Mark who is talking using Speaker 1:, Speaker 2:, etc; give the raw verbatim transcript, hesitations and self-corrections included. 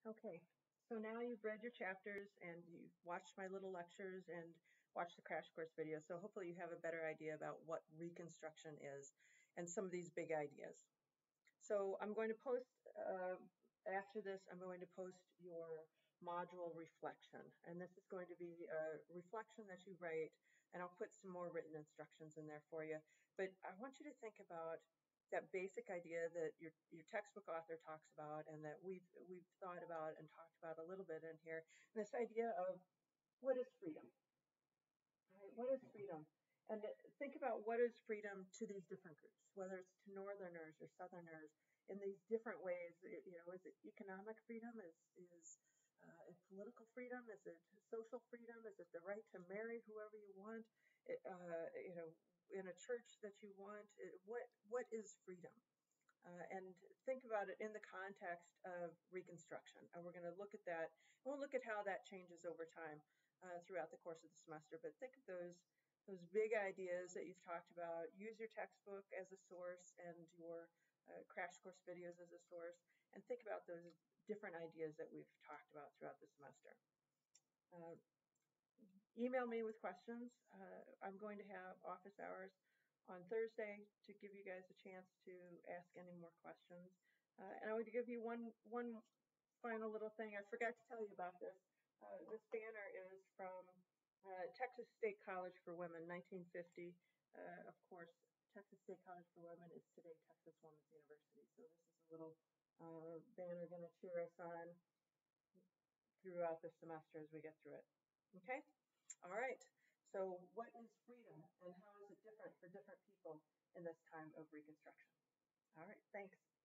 Speaker 1: Okay, so now you've read your chapters and you've watched my little lectures and watched the crash course video. So hopefully you have a better idea about what Reconstruction is and some of these big ideas. So I'm going to post, uh, after this, I'm going to post your module reflection. And this is going to be a reflection that you write, and I'll put some more written instructions in there for you. But I want you to think about that basic idea that your, your textbook author talks about and that we've, we've thought about and talked about a little bit in here. And this idea of what is freedom? Right? What is freedom? And think about what is freedom to these different groups, whether it's to Northerners or Southerners, in these different ways. You know, is it economic freedom? Is is uh, political freedom? Is it social freedom? Is it the right to marry whoever you want? It, uh, you know, in a church that you want? It, what what is freedom? Uh, and think about it in the context of Reconstruction. And we're going to look at that, and we'll look at how that changes over time uh, throughout the course of the semester. But think of those those big ideas that you've talked about. Use your textbook as a source and your uh, crash course videos as a source, and think about those different ideas that we've talked about throughout the semester. Uh, email me with questions. Uh, I'm going to have office hours on Thursday to give you guys a chance to ask any more questions. Uh, and I want to give you one one final little thing. I forgot to tell you about this. Uh, this banner is from uh, Texas State College for Women, nineteen fifty. Uh, of course, Texas State College for Women is today Texas Women's University. So this is a little uh, banner going to cheer us on throughout the semester as we get through it. Okay? All right. So what is freedom and how is it different for different people in this time of Reconstruction? All right. Thanks.